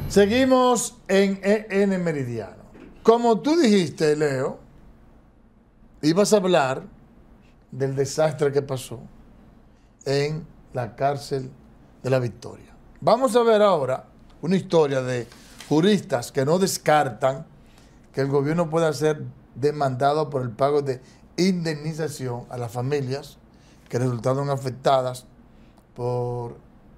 Seguimos en EN Meridiano. Como tú dijiste, Leo, ibas a hablar del desastre que pasó en la cárcel de La Victoria. Vamos a ver ahora una historia de juristas que no descartan que el gobierno pueda ser demandado por el pago de indemnización a las familias que resultaron afectadas por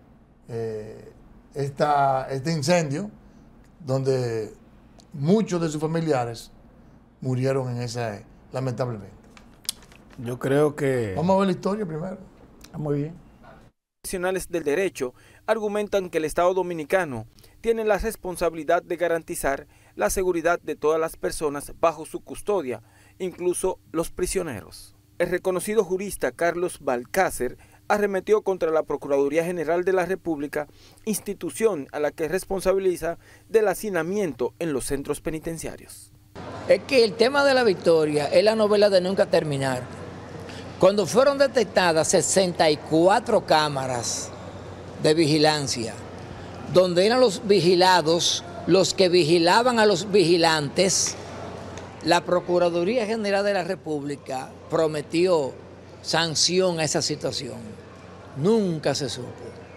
este incendio, donde muchos de sus familiares murieron en esa, lamentablemente. Yo creo que... Vamos a ver la historia primero. Muy bien. Profesionales del derecho argumentan que el Estado dominicano tiene la responsabilidad de garantizar la seguridad de todas las personas bajo su custodia, incluso los prisioneros. El reconocido jurista Carlos Balcácer arremetió contra la Procuraduría General de la República, institución a la que responsabiliza del hacinamiento en los centros penitenciarios. Es que el tema de La Victoria es la novela de nunca terminar. Cuando fueron detectadas 64 cámaras de vigilancia, donde eran los vigilados los que vigilaban a los vigilantes, la Procuraduría General de la República prometió sanción a esa situación. Nunca se supo.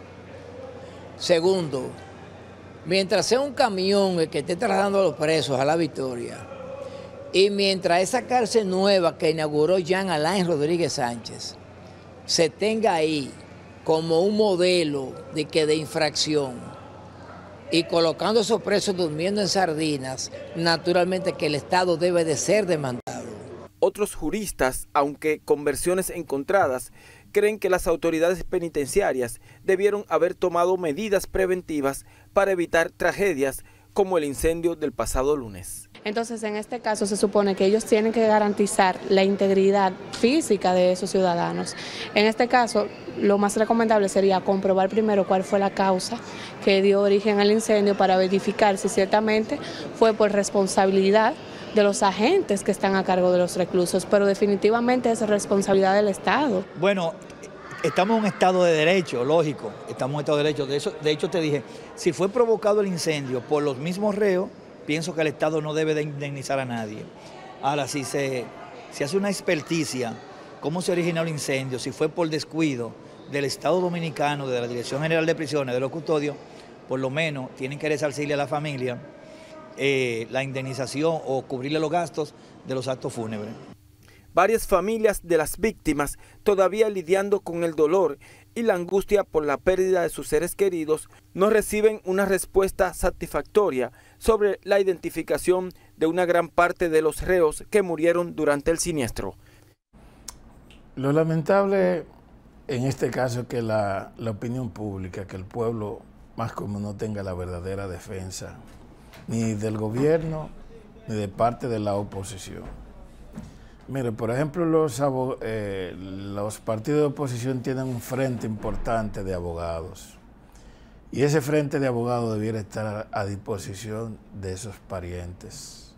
Segundo, mientras sea un camión el que esté trasladando a los presos a La Victoria, y mientras esa cárcel nueva que inauguró Jean Alain Rodríguez Sánchez se tenga ahí como un modelo de infracción y colocando a esos presos durmiendo en sardinas, naturalmente que el Estado debe de ser demandado. Otros juristas, aunque con versiones encontradas, creen que las autoridades penitenciarias debieron haber tomado medidas preventivas para evitar tragedias como el incendio del pasado lunes. Entonces, en este caso se supone que ellos tienen que garantizar la integridad física de esos ciudadanos. En este caso, lo más recomendable sería comprobar primero cuál fue la causa que dio origen al incendio para verificar si ciertamente fue por responsabilidad de los agentes que están a cargo de los reclusos, pero definitivamente es responsabilidad del Estado. Bueno, estamos en un estado de derecho, lógico, estamos en un estado de derecho. De hecho te dije, si fue provocado el incendio por los mismos reos, pienso que el Estado no debe de indemnizar a nadie. Ahora, si se hace una experticia, cómo se originó el incendio, si fue por descuido del Estado Dominicano, de la Dirección General de Prisiones, de los custodios, por lo menos tienen que resarcirle a la familia la indemnización o cubrirle los gastos de los actos fúnebres. Varias familias de las víctimas todavía lidiando con el dolor y la angustia por la pérdida de sus seres queridos no reciben una respuesta satisfactoria sobre la identificación de una gran parte de los reos que murieron durante el siniestro. Lo lamentable en este caso es que la opinión pública, que el pueblo más como no tenga la verdadera defensa, ni del gobierno, ni de parte de la oposición. Mire, por ejemplo, los partidos de oposición tienen un frente importante de abogados. Y ese frente de abogados debiera estar a disposición de esos parientes.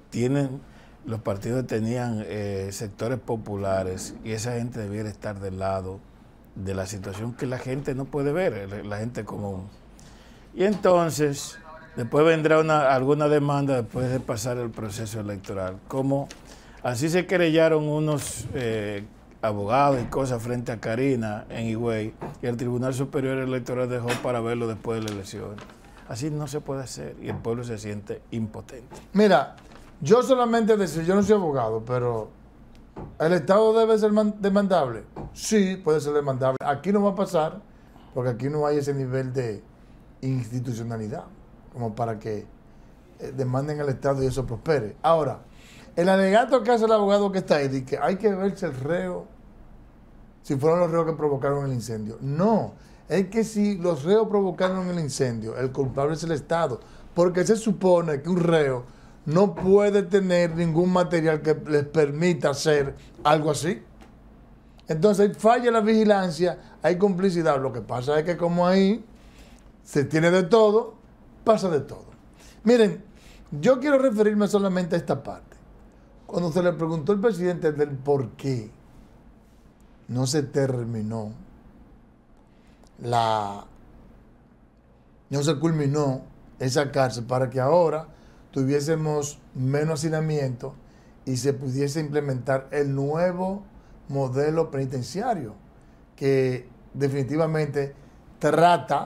Los partidos tenían sectores populares y esa gente debiera estar del lado de la situación que la gente no puede ver, la gente común. Y entonces, después vendrá alguna demanda después de pasar el proceso electoral. Como así se querellaron unos abogados y cosas frente a Karina en Higüey y el Tribunal Superior Electoral dejó para verlo después de la elección. Así no se puede hacer y el pueblo se siente impotente. Mira, yo solamente decir, yo no soy abogado, pero ¿el Estado debe ser demandable? Sí, puede ser demandable. Aquí no va a pasar porque aquí no hay ese nivel de institucionalidad como para que demanden al Estado y eso prospere. Ahora, el alegato que hace el abogado que está ahí, de que hay que ver si el reo, si fueron los reos que provocaron el incendio. No, es que si los reos provocaron el incendio, el culpable es el Estado, porque se supone que un reo no puede tener ningún material que les permita hacer algo así. Entonces falla la vigilancia, hay complicidad. Lo que pasa es que como ahí se tiene de todo, pasa de todo. Miren, yo quiero referirme solamente a esta parte. Cuando se le preguntó al presidente del por qué no se terminó no se culminó esa cárcel para que ahora tuviésemos menos hacinamiento y se pudiese implementar el nuevo modelo penitenciario que definitivamente trata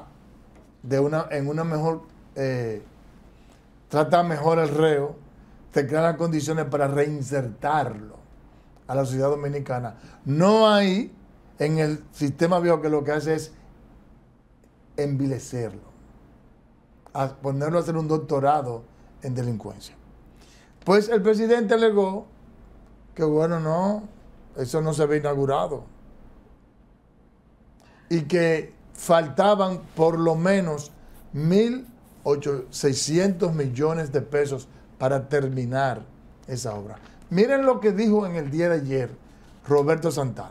trata mejor al reo, te crea las condiciones para reinsertarlo a la sociedad dominicana. No hay en el sistema viejo que lo que hace es envilecerlo, a ponerlo a hacer un doctorado en delincuencia. Pues el presidente alegó que bueno, no, eso no se había inaugurado y que faltaban por lo menos 1.600 millones de pesos para terminar esa obra. Miren lo que dijo en el día de ayer Roberto Santana.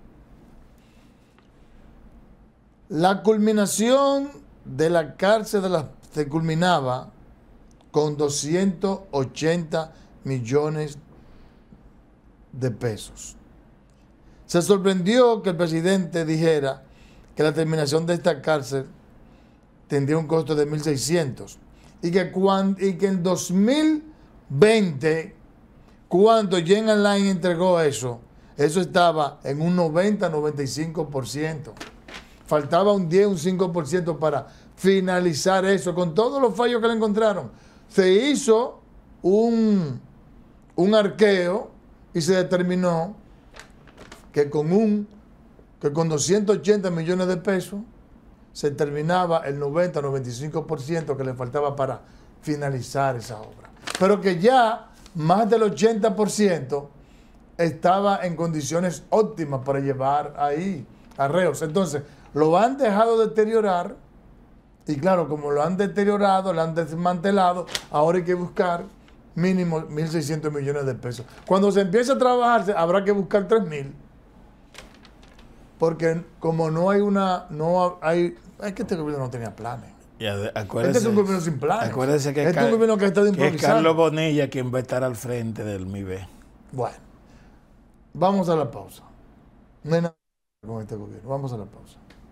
La culminación de la cárcel se culminaba con 280 millones de pesos. Se sorprendió que el presidente dijera que la terminación de esta cárcel tendría un costo de 1.600 y que en 2020, cuando Gen Alain entregó eso estaba en un 90-95%. Faltaba un 10, un 5% para finalizar eso, con todos los fallos que le encontraron. Se hizo un arqueo y se determinó que con 280 millones de pesos se terminaba el 90-95% que le faltaba para finalizar esa obra. Pero que ya más del 80% estaba en condiciones óptimas para llevar ahí a reos. Entonces, lo han dejado deteriorar y claro, como lo han deteriorado, lo han desmantelado, ahora hay que buscar mínimo 1.600 millones de pesos. Cuando se empiece a trabajar, habrá que buscar 3.000. Porque como es que este gobierno no tenía planes. Este es un gobierno sin planes. Acuérdese que este es un gobierno que está que es improvisando. Carlos Bonilla quien va a estar al frente del MIBE. Bueno, vamos a la pausa. No hay nada con este gobierno. Vamos a la pausa.